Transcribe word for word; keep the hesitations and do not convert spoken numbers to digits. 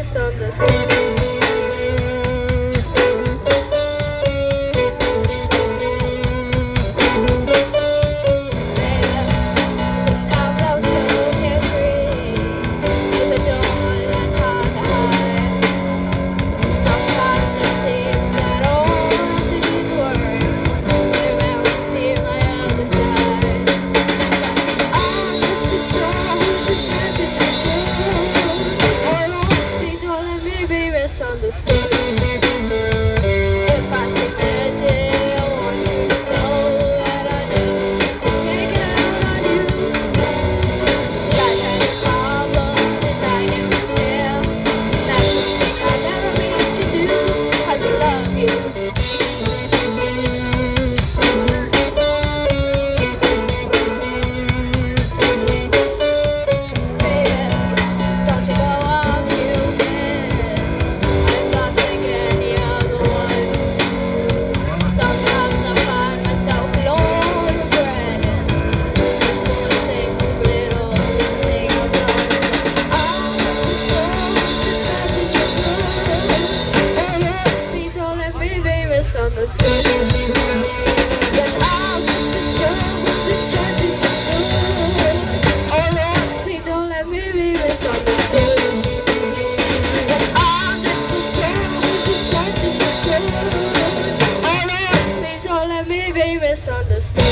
misunderstood. Misunderstood. If I see magic, I want you to know that I never meant to take it out on you. Life has problems and I get my share. That's something I never meant to do, 'cause I love you. Baby, don't you go on you. Misunderstood. Yes, I'm just a soul who's intended to do. Oh Lord, please don't let me be misunderstood. Yes, I'm just a soul who's intended to do. Oh Lord, please don't let me be misunderstood.